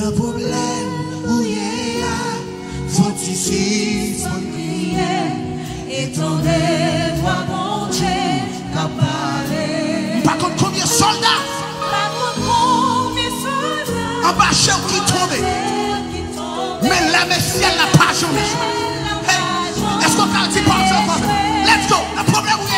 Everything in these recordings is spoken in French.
un problème, où y a, faut ici, faut prier, et ton voix mon Dieu, qu'a parlé. Par contre, combien de soldats? En bas, chef qui tombe. Mais la Messie, elle n'a pas jamais joué. Hey, est-ce qu'on t'a dit par exemple? Let's go. Le problème où il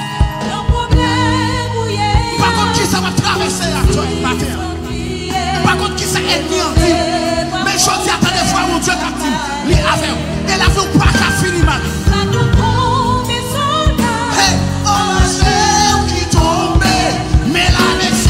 y a. Par contre, qui ça va traverser la toi matin? Par contre, qui ça ennemi en vie? Mais je dis à des fois, mon Dieu, quand il les avèm. Et la vie pas qu'à finir mal. Hey, oh, chef qui tombe. Mais la Messie.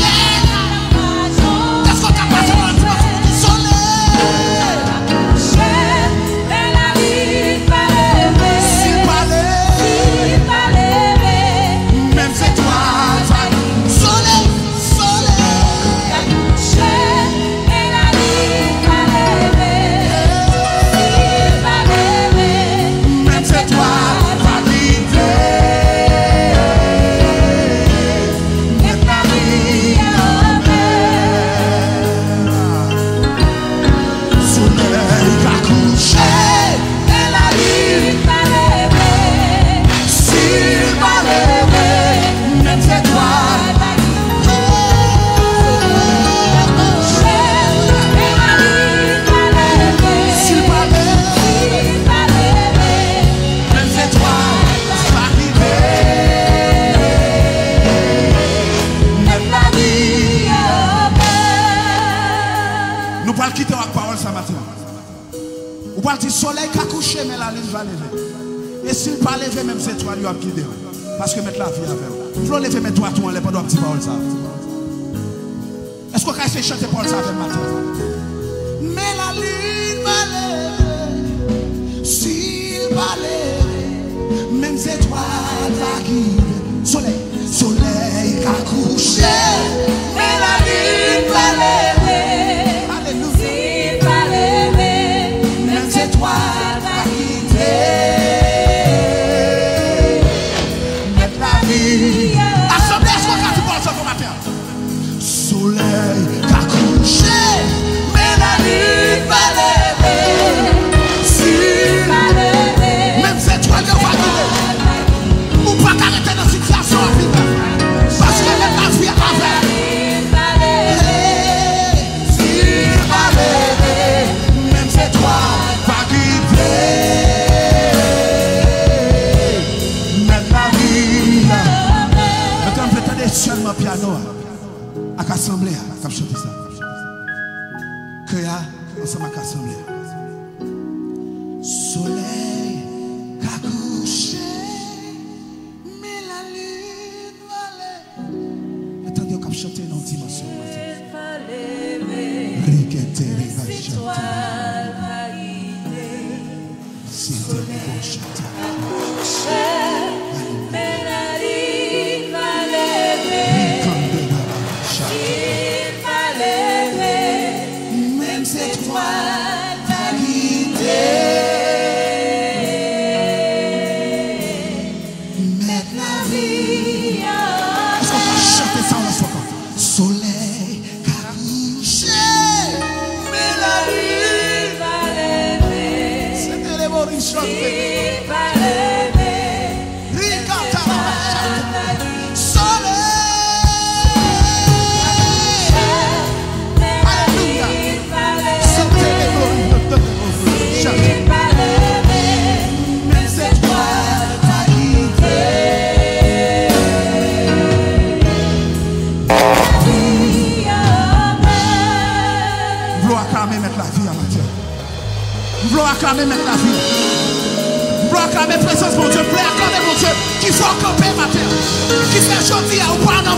Le soleil qui a couché, mais la lune va lever. Et s'il pas lever, même ces étoiles, il va guider. Parce que mettre la vie avec. Il faut lever, mettre toi tout en l'air pendant un petit parole ça. Est-ce qu'on peut essayer de chanter parole ça avec matin? Mais la lune va lever. S'il va lever, même ces étoiles va guider. Soleil, soleil qui a couché, mais la lune va lever. Assemblée, comme je dis ça. Que y a ensemble avec l'assemblée. Soleil qui a couché, mais la lune va lever. Attendez, on va chanter dans une dimension. Riqueté, c'était le bon chanteur. Acclamer maintenant la vie. Acclamer la présence de mon Dieu. Acclamer mon Dieu. Qui faut camper matin. Qui fait aujourd'hui ou pas dans